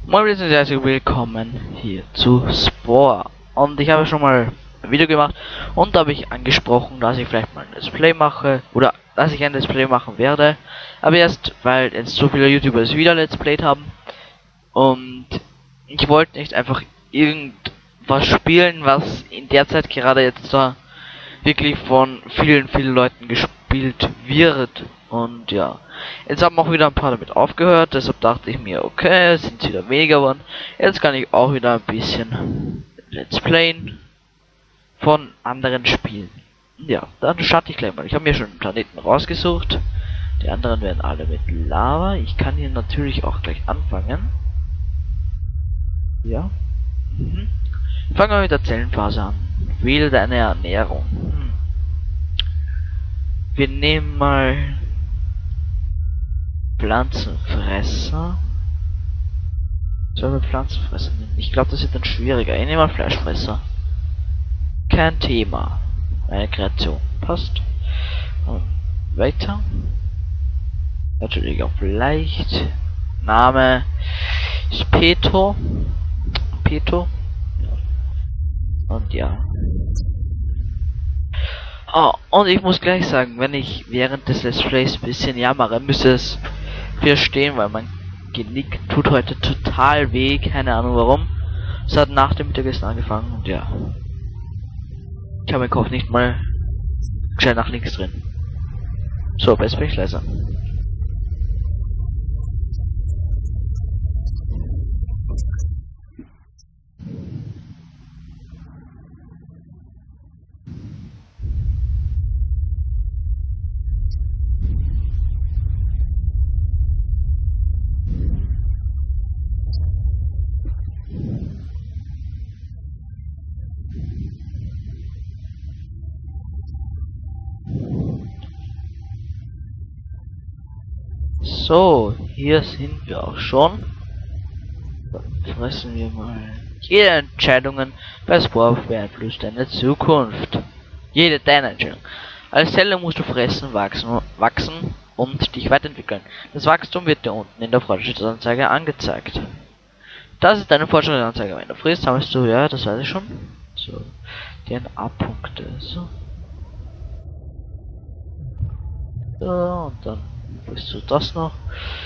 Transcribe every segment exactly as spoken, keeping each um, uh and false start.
Moin und herzlich willkommen hier zu Spore. Und ich habe schon mal ein Video gemacht und da habe ich angesprochen, dass ich vielleicht mal ein Let's Play mache oder dass ich ein Let's Play machen werde. Aber erst, weil jetzt so viele YouTuber es wieder Let's Played haben und ich wollte nicht einfach irgendwas spielen, was in der Zeit gerade jetzt da wirklich von vielen, vielen Leuten gespielt wird. Und ja, jetzt haben auch wieder ein paar damit aufgehört, deshalb dachte ich mir, okay, es sind wieder weniger geworden. Jetzt kann ich auch wieder ein bisschen Let's Playen von anderen Spielen. Ja, dann starte ich gleich mal. Ich habe mir schon einen Planeten rausgesucht. Die anderen werden alle mit Lava. Ich kann hier natürlich auch gleich anfangen. Ja. Mhm. Fangen wir mit der Zellenphase an. Wähle deine Ernährung. Hm. Wir nehmen mal Pflanzenfresser. Sollen wir Pflanzenfresser nehmen? Ich glaube, das wird dann schwieriger. Ich nehme mal Fleischfresser. Kein Thema. Eine Kreation. Passt. Und weiter. Natürlich auf leicht. Name ist Peto. Peto. Und ja. Oh, und ich muss gleich sagen, wenn ich während des Let's Plays ein bisschen jammere, müsste es verstehen, weil mein Genick tut heute total weh, keine Ahnung warum. Es hat nach dem Mittagessen angefangen und ja. Ich habe meinen Kopf nicht mal schnell nach links drin. So, besser bin ich leiser. So, hier sind wir auch schon. Dann fressen wir mal. Jede Entscheidungen bei Spore beeinflusst deine Zukunft. Jede deine Entscheidung. Als Zelle musst du fressen, wachsen, wachsen und dich weiterentwickeln. Das Wachstum wird dir unten in der Fortschrittsanzeige angezeigt. Das ist deine Fortschrittsanzeige. Wenn du frisst, sammelst du, ja, das weiß ich schon. So, D N A-Punkte. So. So, und dann bist du das noch.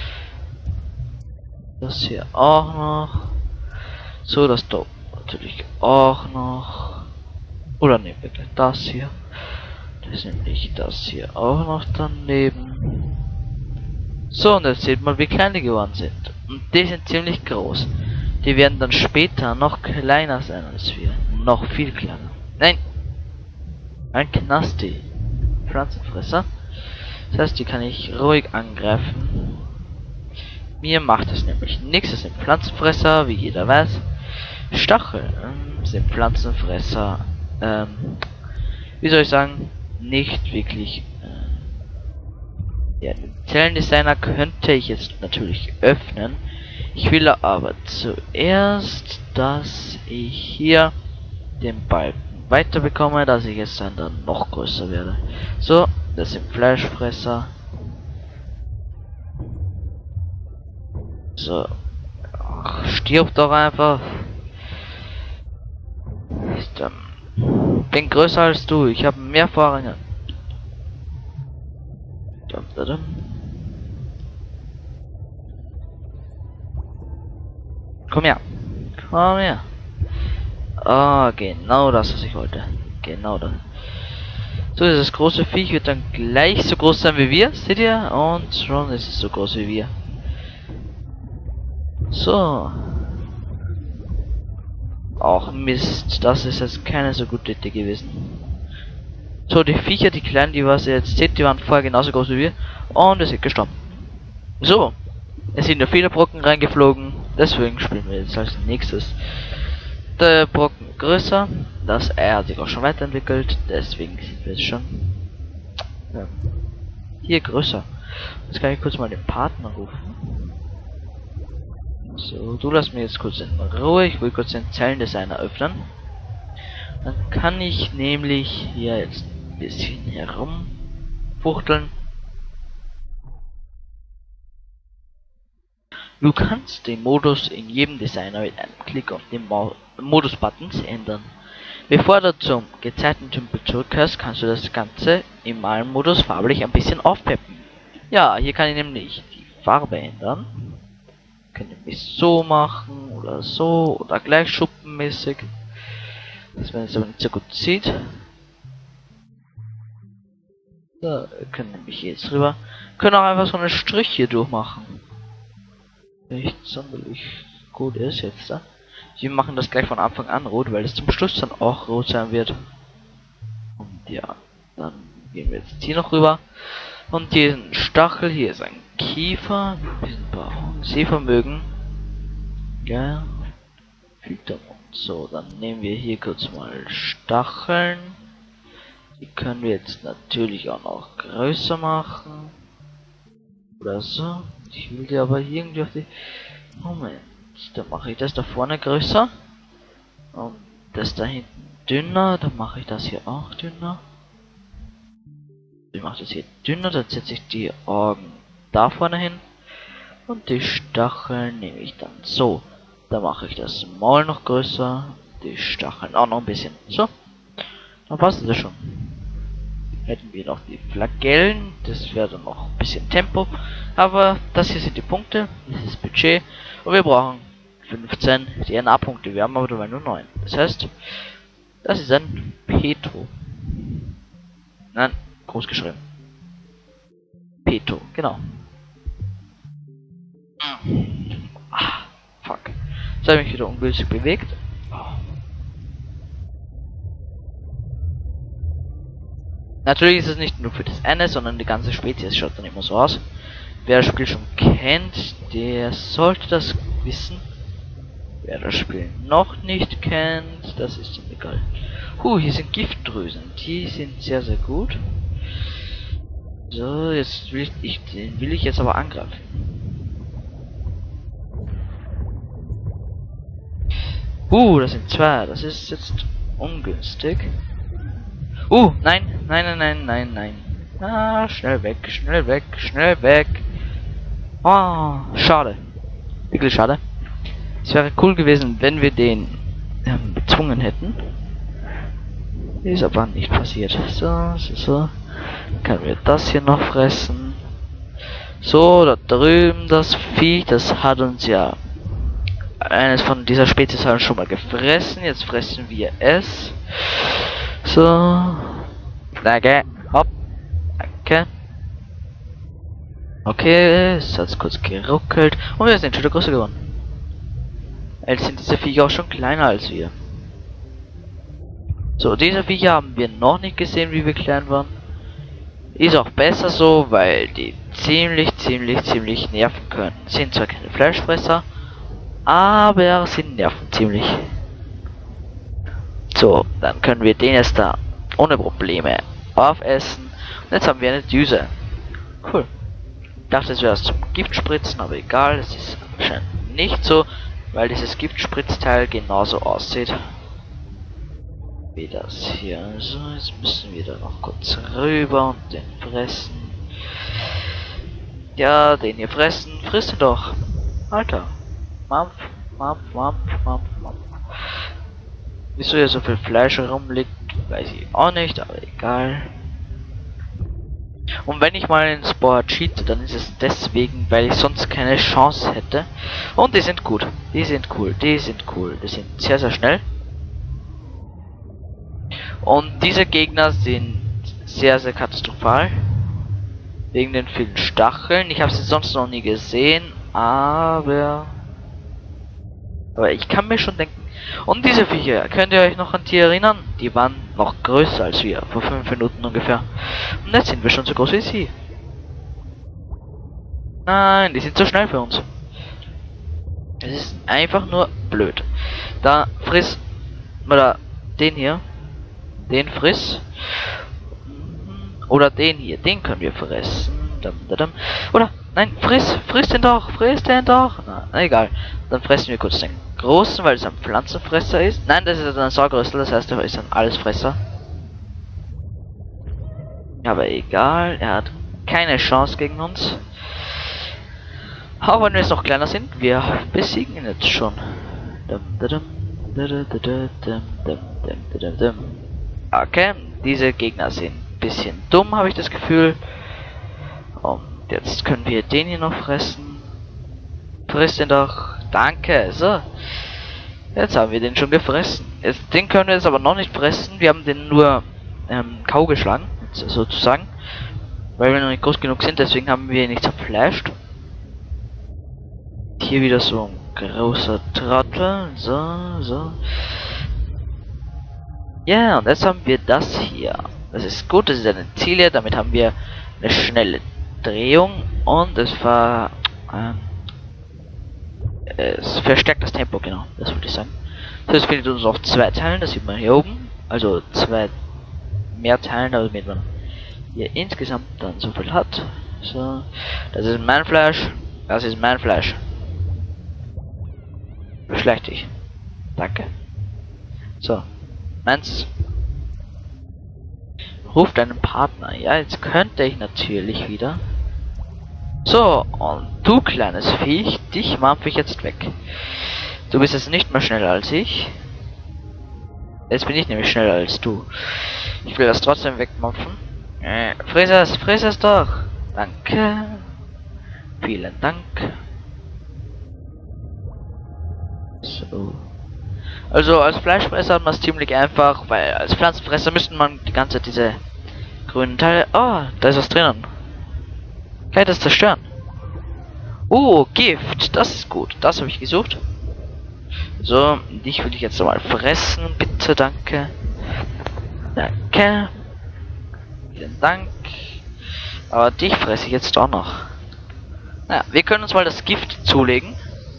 Das hier auch noch. So, das da natürlich auch noch. Oder nehmen wir gleich das hier. Das nehme ich das hier auch noch daneben. So, und jetzt seht mal, wie klein die geworden sind. Und die sind ziemlich groß. Die werden dann später noch kleiner sein als wir. Noch viel kleiner. Nein! Ein Knasti. Pflanzenfresser. Das heißt, die kann ich ruhig angreifen. Mir macht es nämlich nichts. Das sind Pflanzenfresser, wie jeder weiß. Stachel ähm, sind Pflanzenfresser. Ähm, wie soll ich sagen? Nicht wirklich. Äh, ja, den Zellendesigner könnte ich jetzt natürlich öffnen. Ich will aber zuerst, dass ich hier den Balken weiter bekomme, dass ich jetzt dann, dann noch größer werde. So. Das sind Fleischfresser. So. Ach, stirb doch einfach. Ich ähm, bin größer als du. Ich habe mehr Vorränge. Komm her. Komm her. Ah, oh, genau das, was ich wollte. Genau das. So, dieses große Viech wird dann gleich so groß sein wie wir, seht ihr? Und schon ist es so groß wie wir. So. Auch Mist, das ist jetzt keine so gute Idee gewesen. So, die Viecher, die kleinen, die was ihr jetzt seht, die waren vorher genauso groß wie wir. Und es sind gestorben. So. Es sind nur viele Brocken reingeflogen, deswegen spielen wir jetzt als nächstes. Der Brocken größer, das er hat sich auch schon weiterentwickelt, deswegen sind wir jetzt schon ja, hier größer. Jetzt kann ich kurz mal den Partner rufen. So, du lass mir jetzt kurz in Ruhe, ich will kurz den Zellendesigner öffnen. Dann kann ich nämlich hier jetzt ein bisschen herumfuchteln. Du kannst den Modus in jedem Designer mit einem Klick auf den Modus-Buttons ändern. Bevor du zum gezeigten Tümpel zurückkehrst, kannst du das Ganze im Modus farblich ein bisschen aufpeppen. Ja, hier kann ich nämlich die Farbe ändern. Können nämlich so machen oder so oder gleich schuppenmäßig. Das man jetzt aber nicht so gut sieht. So, wir können nämlich jetzt drüber. Können auch einfach so einen Strich hier durchmachen. Nicht sonderlich gut ist jetzt da. Wir machen das gleich von Anfang an rot, weil es zum Schluss dann auch rot sein wird. Und ja, dann gehen wir jetzt hier noch rüber. Und diesen Stachel hier ist ein Kiefer, diesen Baum, Sehvermögen. Ja, Filtermond. So, dann nehmen wir hier kurz mal Stacheln. Die können wir jetzt natürlich auch noch größer machen. Oder so. Ich will die aber irgendwie auf die... Moment. Dann mache ich das da vorne größer. Und das da hinten dünner. Dann mache ich das hier auch dünner. Ich mache das hier dünner. Dann setze ich die Augen da vorne hin. Und die Stacheln nehme ich dann so. Dann mache ich das Maul noch größer. Die Stacheln auch noch ein bisschen. So. Dann passt das schon. Hätten wir noch die Flagellen, das wäre dann noch ein bisschen Tempo, aber das hier sind die Punkte, das ist Budget und wir brauchen fünfzehn D N A-Punkte, wir haben aber nur neun. Das heißt, das ist ein Petro. Nein, groß geschrieben. Petro, genau. Ah, fuck. Jetzt habe ich mich wieder ungünstig bewegt. Natürlich ist es nicht nur für das eine, sondern die ganze Spezies schaut dann immer so aus. Wer das Spiel schon kennt, der sollte das wissen. Wer das Spiel noch nicht kennt, das ist ihm egal. Huh, hier sind Giftdrüsen. Die sind sehr, sehr gut. So, jetzt will ich, den will ich jetzt aber angreifen. Uh, das sind zwei. Das ist jetzt ungünstig. Uh, nein, nein, nein, nein, nein, nein. Ah, schnell weg, schnell weg, schnell weg. Ah, oh, schade. Wirklich schade. Es wäre cool gewesen, wenn wir den ähm, bezwungen hätten. Ist aber nicht passiert. So, so, so. Können wir das hier noch fressen. So, da drüben das Vieh, das hat uns ja eines von dieser Spezies haben schon mal gefressen. Jetzt fressen wir es. So. Danke. Hopp. Danke. Okay, es hat kurz geruckelt. Und wir sind schon wieder größer geworden. Jetzt sind diese Viecher auch schon kleiner als wir. So, diese Viecher haben wir noch nicht gesehen, wie wir klein waren. Ist auch besser so, weil die ziemlich, ziemlich, ziemlich nerven können. Sind zwar keine Fleischfresser, aber sie nerven ziemlich. So, dann können wir den jetzt da ohne Probleme aufessen. Und jetzt haben wir eine Düse. Cool. Ich dachte, es wäre das zum Giftspritzen, aber egal, es ist anscheinend nicht so, weil dieses Giftspritzteil genauso aussieht wie das hier. Also, jetzt müssen wir da noch kurz rüber und den fressen. Ja, den hier fressen. Frisst ihn doch. Alter. Mampf, Mampf, Mampf, Mampf, Mampf. Wieso hier so viel Fleisch herumliegt, weiß ich auch nicht, aber egal. Und wenn ich mal in Sport cheate, dann ist es deswegen, weil ich sonst keine Chance hätte. Und die sind gut. Die sind cool. Die sind cool. Die sind sehr, sehr schnell. Und diese Gegner sind sehr, sehr katastrophal. Wegen den vielen Stacheln. Ich habe sie sonst noch nie gesehen, aber... Aber ich kann mir schon denken... Und diese Viecher, könnt ihr euch noch an die erinnern? Die waren noch größer als wir, vor fünf Minuten ungefähr. Und jetzt sind wir schon so groß wie sie. Nein, die sind zu schnell für uns. Es ist einfach nur blöd. Da friss... Oder den hier. Den friss. Oder den hier, den können wir fressen. Oder, nein, friss, friss den doch, friss den doch. Na, na egal. Dann fressen wir kurz den großen, weil es ein Pflanzenfresser ist. Nein, das ist ein Saugrüssel, das heißt, er ist ein Allesfresser. Aber egal, er hat keine Chance gegen uns. Aber wenn wir jetzt noch kleiner sind, wir besiegen ihn jetzt schon. Okay, diese Gegner sind ein bisschen dumm, habe ich das Gefühl. Und jetzt können wir den hier noch fressen. Friss den doch. Danke. So. Jetzt haben wir den schon gefressen. Jetzt, den können wir jetzt aber noch nicht fressen. Wir haben den nur ähm, K O geschlagen, sozusagen. Weil wir noch nicht groß genug sind, deswegen haben wir ihn nicht zerfleischt. Hier wieder so ein großer Trottel. So, so. Ja, und jetzt haben wir das hier. Das ist gut, das ist eine Ziele. Damit haben wir eine schnelle Drehung. Und es war... Ähm, es verstärkt das Tempo, genau. Das wollte ich sagen. So, es findet uns auf zwei Teilen. Das sieht man hier oben. Also zwei mehr Teilen, damit man hier insgesamt dann so viel hat. So. Das ist mein Fleisch. Das ist mein Fleisch. Beschleich dich. Danke. So. Meins. Ruft einen Partner. Ja, jetzt könnte ich natürlich wieder. So, und du kleines Viech, dich mampfe ich jetzt weg. Du bist jetzt nicht mehr schneller als ich. Jetzt bin ich nämlich schneller als du. Ich will das trotzdem wegmampfen. Äh, friss es, friss es doch. Danke. Vielen Dank. So. Also als Fleischfresser hat man es ziemlich einfach, weil als Pflanzenfresser müsste man die ganze Zeit diese grünen Teile... Oh, da ist was drinnen. Kann ich das zerstören? Oh, Gift. Das ist gut. Das habe ich gesucht. So, dich will ich jetzt mal fressen. Bitte, danke. Danke. Vielen Dank. Aber dich fresse ich jetzt auch noch. Na, wir können uns mal das Gift zulegen.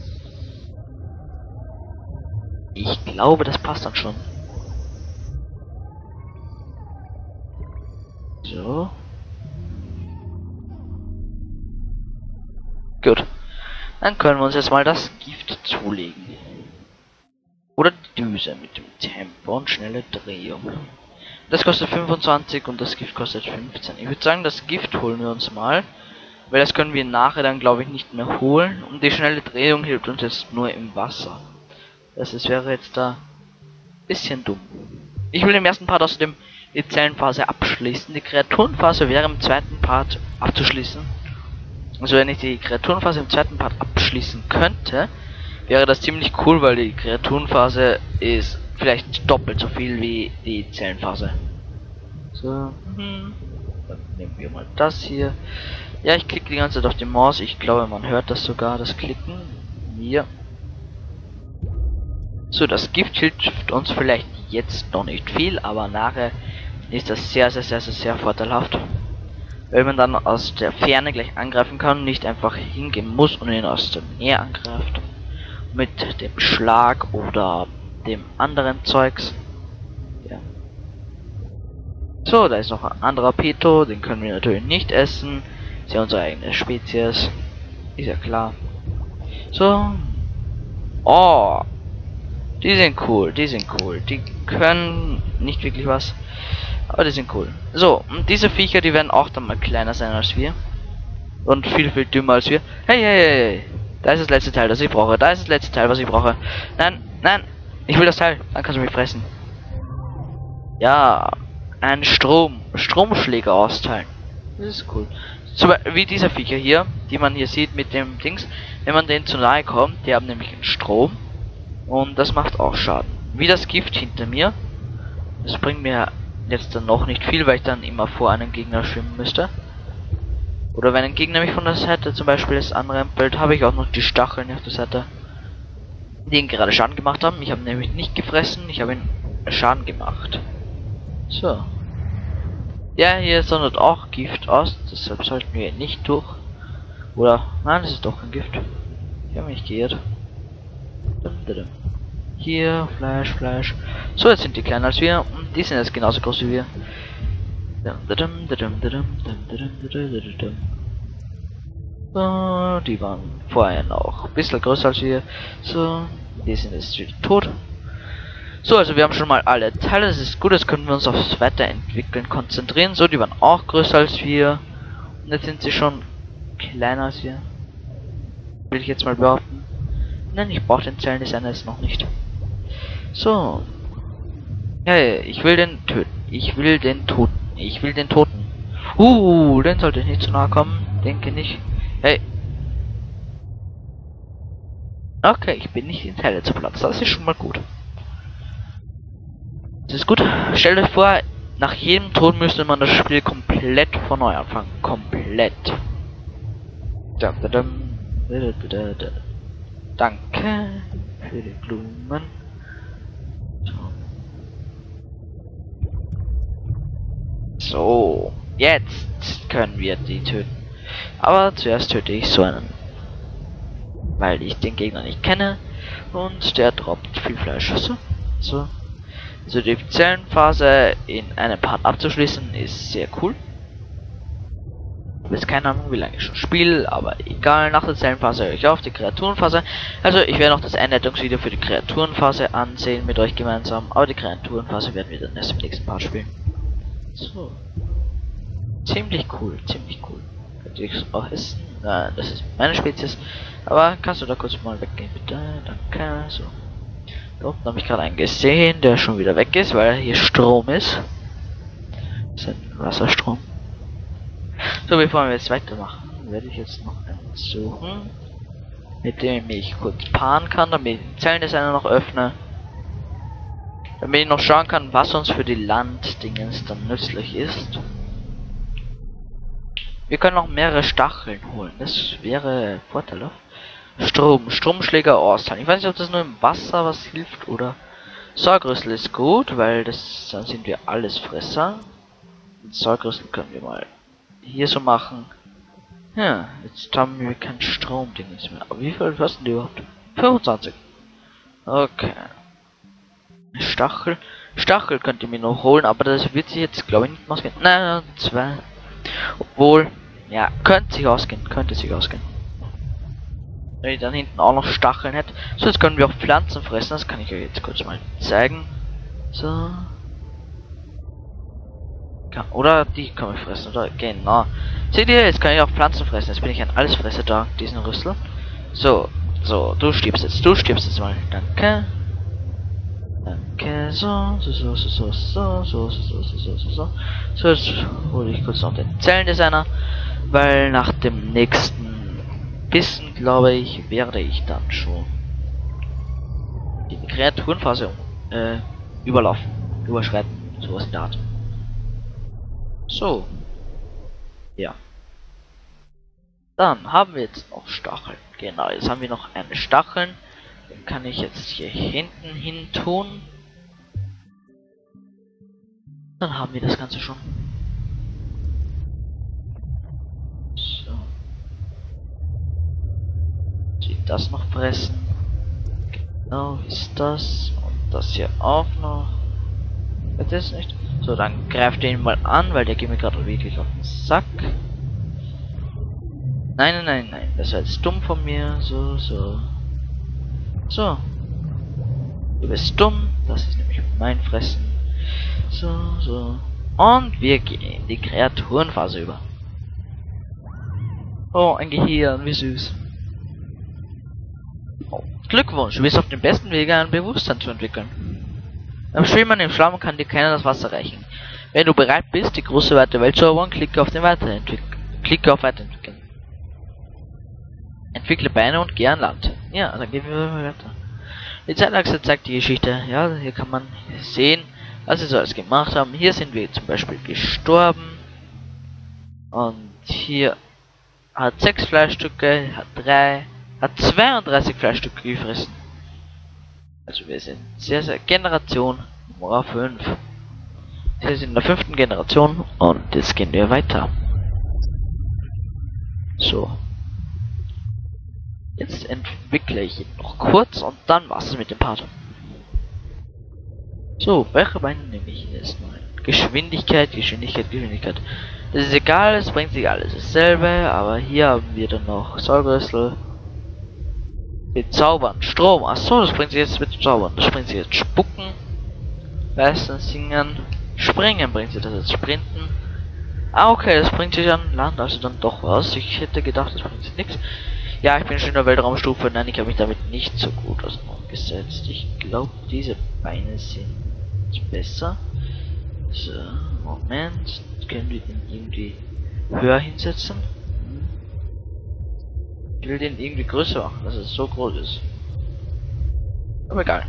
Ich glaube, das passt dann schon. So. Gut. Dann können wir uns jetzt mal das Gift zulegen. Oder die Düse mit dem Tempo und schnelle Drehung. Das kostet fünfundzwanzig und das Gift kostet fünfzehn. Ich würde sagen, das Gift holen wir uns mal. Weil das können wir nachher dann, glaube ich, nicht mehr holen. Und die schnelle Drehung hilft uns jetzt nur im Wasser. Das ist, wäre jetzt da ein bisschen dumm. Ich will im ersten Part außerdem die Zellenphase abschließen. Die Kreaturenphase wäre im zweiten Part abzuschließen. Also wenn ich die Kreaturenphase im zweiten Part abschließen könnte, wäre das ziemlich cool, weil die Kreaturenphase ist vielleicht doppelt so viel wie die Zellenphase. So, mhm. Dann nehmen wir mal das hier. Ja, ich klicke die ganze Zeit auf die Maus. Ich glaube, man hört das sogar, das Klicken. Hier. So, das Gift hilft uns vielleicht jetzt noch nicht viel, aber nachher ist das sehr, sehr, sehr, sehr, sehr vorteilhaft. Weil man dann aus der Ferne gleich angreifen kann, nicht einfach hingehen muss und ihn aus der Nähe angreift. Mit dem Schlag oder dem anderen Zeugs. Ja. So, da ist noch ein anderer Peto, den können wir natürlich nicht essen. Ist ja unsere eigene Spezies. Ist ja klar. So. Oh. Die sind cool, die sind cool. Die können nicht wirklich was. Aber die sind cool. So, und diese Viecher, die werden auch dann mal kleiner sein als wir. Und viel, viel dümmer als wir. Hey, hey, hey. Da ist das letzte Teil, das ich brauche. Da ist das letzte Teil, was ich brauche. Nein, nein. Ich will das Teil. Dann kannst du mich fressen. Ja. Ein Strom. Stromschläger austeilen. Das ist cool. So wie dieser Viecher hier, die man hier sieht mit dem Dings. Wenn man denen zu nahe kommt, die haben nämlich einen Strom. Und das macht auch Schaden. Wie das Gift hinter mir. Das bringt mir jetzt dann noch nicht viel, weil ich dann immer vor einem Gegner schwimmen müsste. Oder wenn ein Gegner mich von der Seite zum Beispiel das anrempelt, habe ich auch noch die Stacheln auf der Seite, die ihn gerade Schaden gemacht haben. Ich habe nämlich nicht gefressen, ich habe ihn Schaden gemacht. So. Ja, hier sondert auch Gift aus, deshalb sollten wir nicht durch. Oder, nein, das ist doch kein Gift. Ich habe mich geirrt. Hier, Fleisch, Fleisch. So, jetzt sind die kleiner als wir und die sind jetzt genauso groß wie wir. So, die waren vorher noch ein bisschen größer als wir. So, die sind jetzt wieder tot. So, also wir haben schon mal alle Teile, das ist gut, jetzt können wir uns aufs Weiterentwickeln konzentrieren. So, die waren auch größer als wir. Und jetzt sind sie schon kleiner als wir. Will ich jetzt mal behaupten. Nein, ich brauche den Zellendesigner jetzt noch nicht. So. Hey, ich will den töten. Ich will den Toten. Ich will den Toten. Uh, den sollte ich nicht zu nahe kommen. Denke nicht. Hey. Okay, ich bin nicht in Teile zu Platz. Das ist schon mal gut. Das ist gut. Stellt euch vor, nach jedem Tod müsste man das Spiel komplett von neu anfangen. Komplett. Danke für die Blumen. So, jetzt können wir die töten. Aber zuerst töte ich so einen. Weil ich den Gegner nicht kenne. Und der droppt viel Fleisch. So, so. Also die Zellenphase in einem Part abzuschließen ist sehr cool. Ich weiß keine Ahnung, wie lange ich schon spiele, aber egal, nach der Zellenphase höre ich auf, die Kreaturenphase. Also ich werde noch das Einleitungsvideo für die Kreaturenphase ansehen mit euch gemeinsam, aber die Kreaturenphase werden wir dann erst im nächsten Part spielen. So. Ziemlich cool, ziemlich cool. Könnte ich auch essen? Nein, das ist meine Spezies. Aber kannst du da kurz mal weggehen, bitte? Danke. So. Da unten habe ich gerade einen gesehen, der schon wieder weg ist, weil hier Strom ist. Das ist ein Wasserstrom. So, bevor wir jetzt weitermachen, werde ich jetzt noch einen suchen, mit dem ich kurz paaren kann, damit ich den Zellendesigner noch öffne. Damit ich noch schauen kann, was uns für die Landdingens dann nützlich ist. Wir können noch mehrere Stacheln holen, das wäre vorteilhaft. Strom, Stromschläger austeilen. Ich weiß nicht, ob das nur im Wasser was hilft oder... Säurgrüssel ist gut, weil das dann sind wir alles Fresser. Und Säurgrüssel können wir mal hier so machen. Ja, jetzt haben wir kein Stromding mehr. Aber wie viel kosten die überhaupt? fünfundzwanzig. Okay. Stachel. Stachel könnt ihr mir noch holen, aber das wird sich jetzt glaube ich nicht ausgehen. Nein, zwei. Obwohl, ja, könnte sich ausgehen, könnte sich ausgehen. Wenn ich dann hinten auch noch Stacheln hätte. So, jetzt können wir auch Pflanzen fressen, das kann ich euch jetzt kurz mal zeigen. So. Oder die kann ich fressen, oder? Genau. Seht ihr, jetzt kann ich auch Pflanzen fressen. Jetzt bin ich ein Allesfresser da, diesen Rüssel. So, so, du stirbst jetzt, du stirbst jetzt mal. Danke. Danke, so, so, so, so, so, so, so, so, so, so, so, so. So, jetzt hole ich kurz noch den Zellendesigner, weil nach dem nächsten Bissen, glaube ich, werde ich dann schon die Kreaturenphase äh, überlaufen, überschreiten, sowas in der Art. So. Ja. Dann haben wir jetzt noch Stacheln. Genau, jetzt haben wir noch eine Stacheln. Den kann ich jetzt hier hinten hin tun. Dann haben wir das Ganze schon. So. Sie das noch fressen. Genau, ist das. Und das hier auch noch. Das ist nicht. So, dann greift den mal an, weil der geht mir gerade wirklich auf den Sack. Nein, nein, nein, nein. Das war jetzt dumm von mir. So, so. So. Du bist dumm. Das ist nämlich mein Fressen. So, so. Und wir gehen in die Kreaturenphase über. Oh, ein Gehirn, wie süß. Oh, Glückwunsch, du bist auf dem besten Wege, ein Bewusstsein zu entwickeln. Beim Schwimmen im Schlamm kann dir keiner das Wasser reichen. Wenn du bereit bist, die große weite Welt zu erobern, klicke auf den Weiterentwickeln. Klicke auf Weiterentwickeln. Entwickle Beine und geh an Land. Ja, dann gehen wir weiter. Die Zeitachse zeigt die Geschichte. Ja, hier kann man sehen, was wir so alles gemacht haben. Hier sind wir zum Beispiel gestorben. Und hier hat sechs Fleischstücke, hat drei, hat zweiunddreißig Fleischstücke gefressen. Also wir sind sehr, sehr Generation Nummer fünf. Wir sind in der fünften Generation und jetzt gehen wir weiter. So. Jetzt entwickle ich ihn noch kurz und dann war's es mit dem Part. So, welche Beine nehme ich jetzt mal? Geschwindigkeit, Geschwindigkeit, Geschwindigkeit. Das ist egal, es bringt sich alles dasselbe, aber hier haben wir dann noch Säurgrüssel. Bezaubern, Strom, achso, das bringt sich jetzt mit Zaubern, das bringt sich jetzt Spucken, Leisten, Singen, Springen bringt sich das jetzt Sprinten. Ah, okay, das bringt sich an Land, also dann doch was. Ich hätte gedacht, das bringt sich nichts. Ja, ich bin schon in der Weltraumstufe. Nein, ich habe mich damit nicht so gut auseinandergesetzt. Ich glaube, diese Beine sind besser. So, Moment. Können wir den irgendwie höher hinsetzen? Ich will den irgendwie größer machen, dass es so groß ist. Aber egal.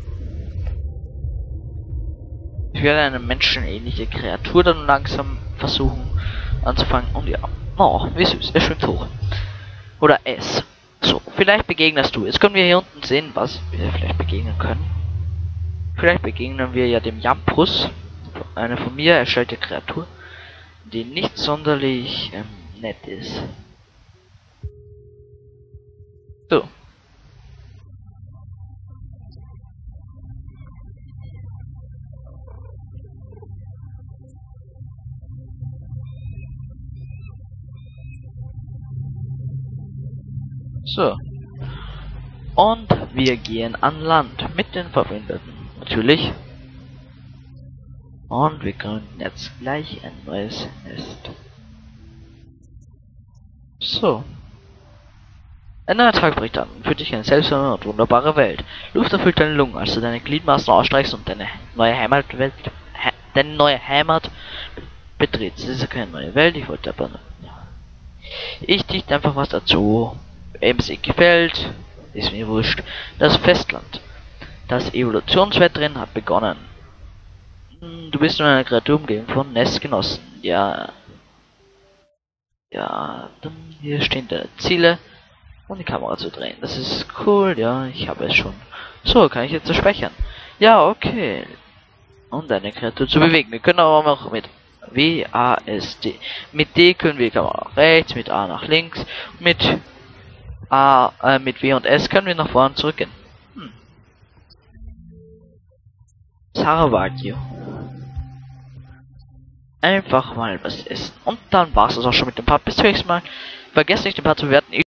Ich werde eine menschenähnliche Kreatur dann langsam versuchen anzufangen. Und ja. Oh, wie süß. Er schwimmt hoch. Oder es. So, vielleicht begegnest du. Jetzt können wir hier unten sehen, was wir vielleicht begegnen können. Vielleicht begegnen wir ja dem Jampus. Eine von mir erstellte Kreatur, die nicht sonderlich ähm, nett ist. So. So. Und wir gehen an Land mit den Verbündeten. Natürlich. Und wir gründen jetzt gleich ein neues Nest. So. Ein neuer Tag bricht an und für dich eine seltsame und wunderbare Welt. Luft erfüllt deine Lungen, als du deine Gliedmaßen ausstreichst und deine neue Heimatwelt, he deine neue Heimat betrittst. Das ist ja keine neue Welt, ich wollte aber... Ja. Ich dichte einfach was dazu. Wem es gefällt, ist mir wurscht. Das Festland. Das Evolutionswettrennen hat begonnen. Du bist nur eine Kreatur umgeben von Nestgenossen. Ja. Ja, dann hier stehen deine Ziele. Und die Kamera zu drehen. Das ist cool, ja, ich habe es schon. So, kann ich jetzt speichern? Ja, okay. Und eine Kreatur zu bewegen. Wir können aber auch mit W A S D. Mit D können wir die Kamera nach rechts, mit A nach links. Mit A, äh, mit W und S können wir nach vorne zurückgehen. Hm. Saravagio. Einfach mal was essen. Und dann war's es auch schon mit dem Part. Bis zum nächsten Mal. Vergesst nicht, den Part zu bewerten. Ich